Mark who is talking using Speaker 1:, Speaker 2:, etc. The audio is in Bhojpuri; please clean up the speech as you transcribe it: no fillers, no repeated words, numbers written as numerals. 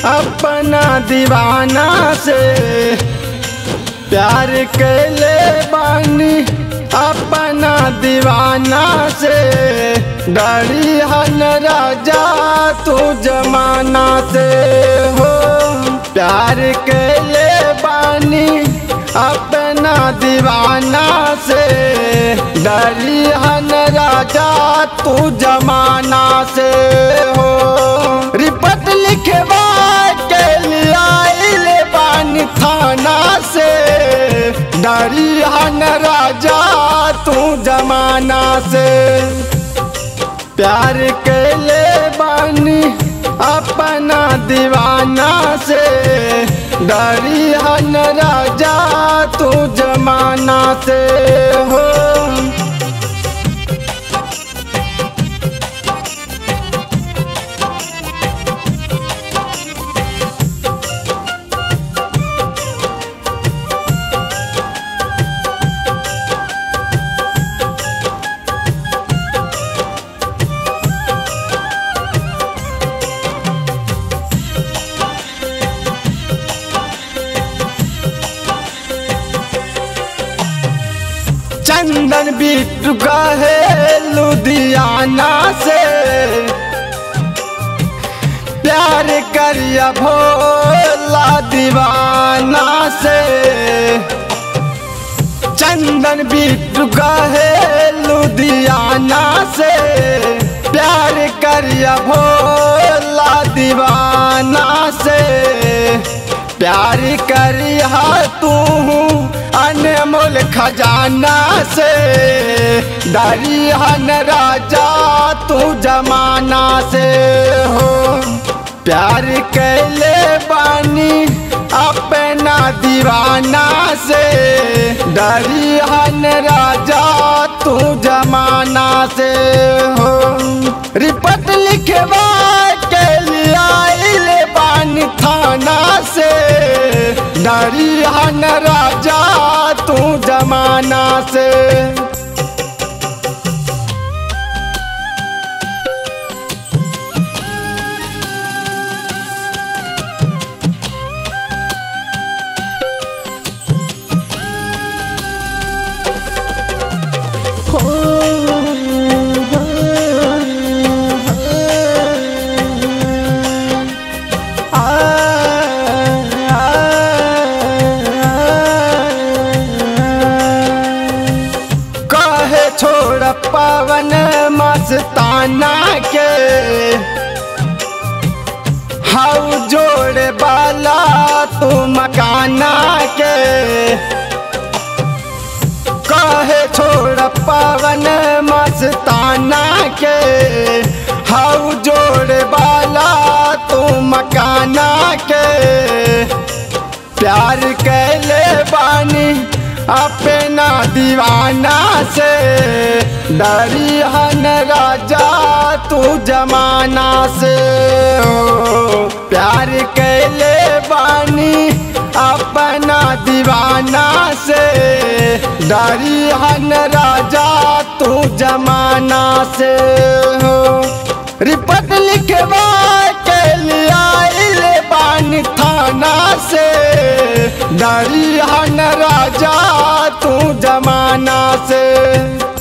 Speaker 1: अपना दीवाना से प्यार कैले बानी अपना दीवाना से डरी हन राजा तू जमाना से हो प्यार कैले बानी अपना दीवाना से डरी हन राजा तू जमाना से हो रिपोर्ट लिखवा के लिया बानी थाना से डरी हन राजा तू जमाना से प्यार कैले बानी अपना दीवाना से डरी हन राजा तू जमाना से हो चंदन बिट्टू कहे लुधियाना से प्यार करिया भोला दीवाना से चंदन बिट्टू कहे लुधियाना से प्यार करिया भोला दीवाना से प्यार करिया तू अनमोल खजाना से डरी हन राजा तू जमाना से हो प्यार कैले बानी अपना दीवाना से डरी हन राजा तू जमाना से हो रिपोर्ट लिखवा के लिया बानी थाना से डरी हन राजा तू जमाना से छोड़ पवन मस्ताना के हाउ जोड़े बाला तू मकाना के कहे छोड़ पवन मस्ताना के हाउ जोड़े बाला तू मकाना के प्यार कैले बानी अपना दीवाना से डरी हन राजा तू जमाना से हो प्यार कैले बानी अपना दीवाना से डरी हन राजा तू जमाना से हो रिपोर्ट लिखवा के लिया बानी थाना से डरी हन राजा तू जमाना से।